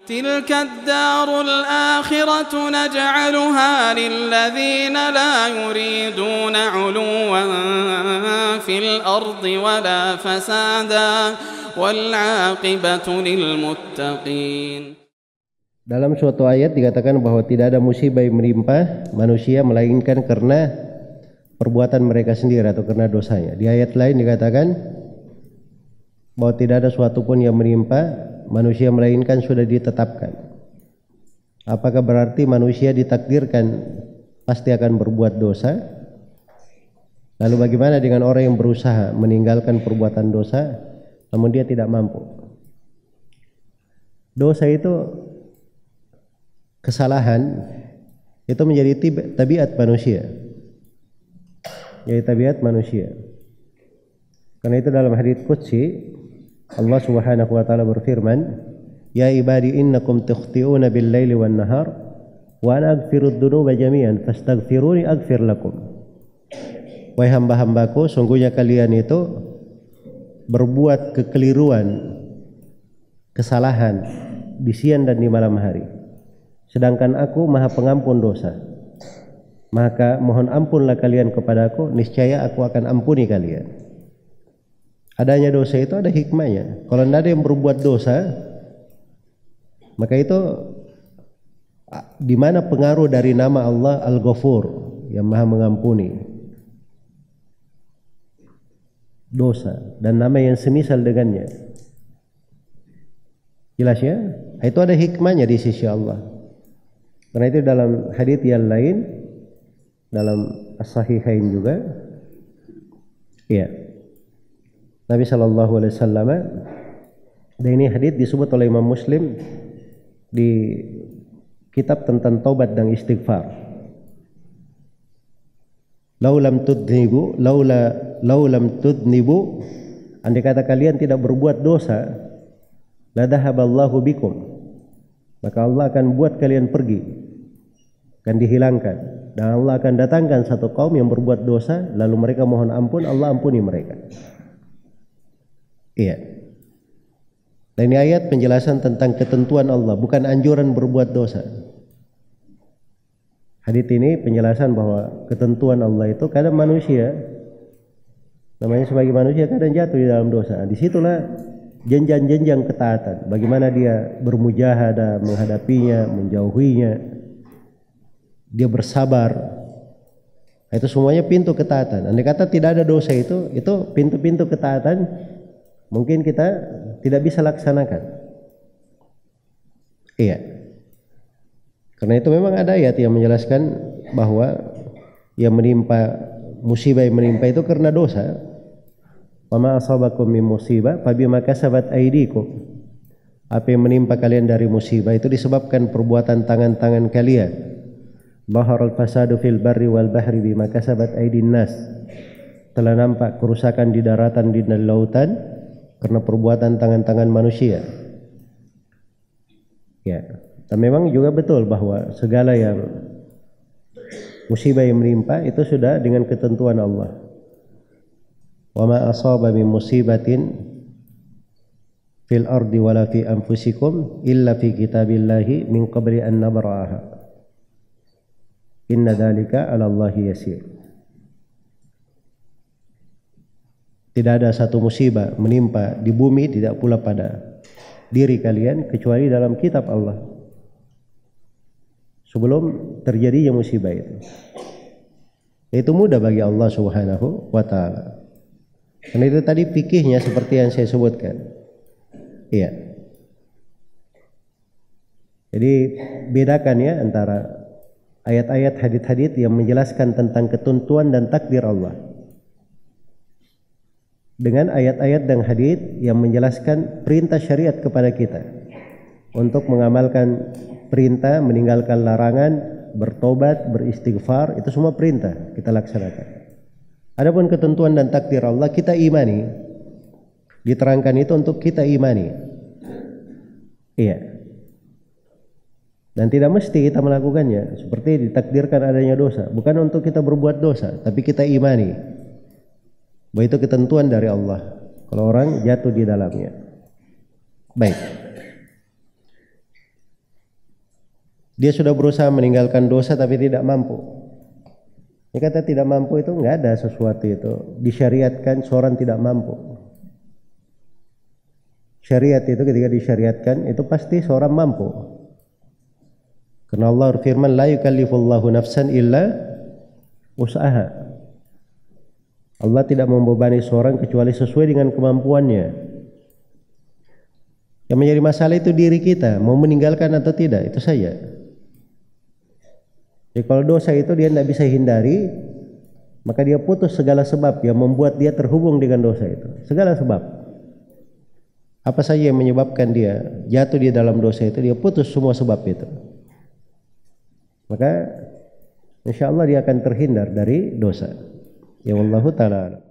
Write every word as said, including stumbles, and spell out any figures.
تلك الدار الآخرة نجعلها للذين لا يريدون علوا في الأرض ولا فسادا والعاقبة للمتقين. Dalam suatu ayat dikatakan bahwa tidak ada musibah yang menimpa manusia melainkan karena perbuatan mereka sendiri atau karena dosanya. Di ayat lain dikatakan bahwa tidak ada suatu pun yang menimpa manusia melainkan sudah ditetapkan. Apakah berarti manusia ditakdirkan pasti akan berbuat dosa? Lalu bagaimana dengan orang yang berusaha meninggalkan perbuatan dosa namun dia tidak mampu? Dosa itu, kesalahan itu menjadi tabiat manusia. Jadi tabiat manusia. Karena itu dalam hadits qudsi Allah Subhanahu wa taala berfirman, "Ya ibadi innakum tukhti'una bil-laili wan-nahar wa ana aghfirud dzunuba jami'an fastaghfiruni aghfir lakum." Wahai hamba-hambaku, sungguhnya kalian itu berbuat kekeliruan, kesalahan di siang dan di malam hari. Sedangkan aku Maha Pengampun dosa. Maka mohon ampunlah kalian kepadaku, niscaya aku akan ampuni kalian. Adanya dosa itu ada hikmahnya. Kalau tidak ada yang berbuat dosa, maka itu di mana pengaruh dari nama Allah Al-Ghafur yang Maha Mengampuni dosa dan nama yang semisal dengannya. Jelas ya? Itu ada hikmahnya di sisi Allah. Karena itu dalam hadits yang lain, dalam As-Sahihain juga, ya, Nabi Shallallahu Alaihi Wasallam, dan ini hadits disebut oleh Imam Muslim di kitab tentang taubat dan istighfar. Laulam tudnibu, laula laulam tudnibu, andai kata kalian tidak berbuat dosa, la dhahaballahu bikum, maka Allah akan buat kalian pergi, akan dihilangkan, dan Allah akan datangkan satu kaum yang berbuat dosa, lalu mereka mohon ampun, Allah ampuni mereka. Iya. Dan ini ayat penjelasan tentang ketentuan Allah, bukan anjuran berbuat dosa. Hadits ini penjelasan bahwa ketentuan Allah itu kadang manusia, namanya sebagai manusia kadang jatuh di dalam dosa. Disitulah jenjang-jenjang ketaatan. Bagaimana dia bermujahadah menghadapinya, menjauhinya, dia bersabar. Itu semuanya pintu ketaatan. Andai kata tidak ada dosa itu, itu pintu-pintu ketaatan mungkin kita tidak bisa laksanakan. Iya. Karena itu memang ada ayat yang menjelaskan bahwa yang menimpa, musibah yang menimpa itu karena dosa. Wa ma asabakum min musibah fabima kasabat aydikum. Apa yang menimpa kalian dari musibah itu disebabkan perbuatan tangan-tangan kalian. Baharal fasadu fil barri wal bahri bima kasabat aydin nas. Telah nampak kerusakan di daratan di lautan karena perbuatan tangan-tangan manusia. Ya, dan memang juga betul bahwa segala yang musibah yang menimpa itu sudah dengan ketentuan Allah. Wa ma asaba min musibatin fil ardi wala fi anfusikum illa fi kitabillahi min qabli an nabraha. Inna dzalika 'ala Allahi yasir. Tidak ada satu musibah menimpa di bumi, tidak pula pada diri kalian kecuali dalam kitab Allah sebelum terjadinya musibah itu. Itu mudah bagi Allah Subhanahu wa taala. Karena itu tadi fikihnya seperti yang saya sebutkan. Iya. Jadi bedakan ya antara ayat-ayat hadits-hadits yang menjelaskan tentang ketentuan dan takdir Allah dengan ayat-ayat dan hadits yang menjelaskan perintah syariat kepada kita untuk mengamalkan perintah, meninggalkan larangan, bertobat, beristighfar, itu semua perintah kita laksanakan. Adapun ketentuan dan takdir Allah kita imani, diterangkan itu untuk kita imani. Iya. Dan tidak mesti kita melakukannya, seperti ditakdirkan adanya dosa, bukan untuk kita berbuat dosa, tapi kita imani bahwa itu ketentuan dari Allah kalau orang jatuh di dalamnya. Baik. dia sudah berusaha meninggalkan dosa tapi tidak mampu. Ini kata tidak mampu itu nggak ada sesuatu itu disyariatkan seorang tidak mampu. Syariat itu ketika disyariatkan itu pasti seorang mampu. Karena Allah berfirman la yukallifullahu nafsan illa usaha. Allah tidak membebani seorang kecuali sesuai dengan kemampuannya. Yang menjadi masalah itu diri kita mau meninggalkan atau tidak, itu saja. Jadi kalau dosa itu dia tidak bisa hindari, maka dia putus segala sebab yang membuat dia terhubung dengan dosa itu. Segala sebab. Apa saja yang menyebabkan dia jatuh di dalam dosa itu, dia putus semua sebab itu. Maka insya Allah dia akan terhindar dari dosa. Ya wallahu ta'ala.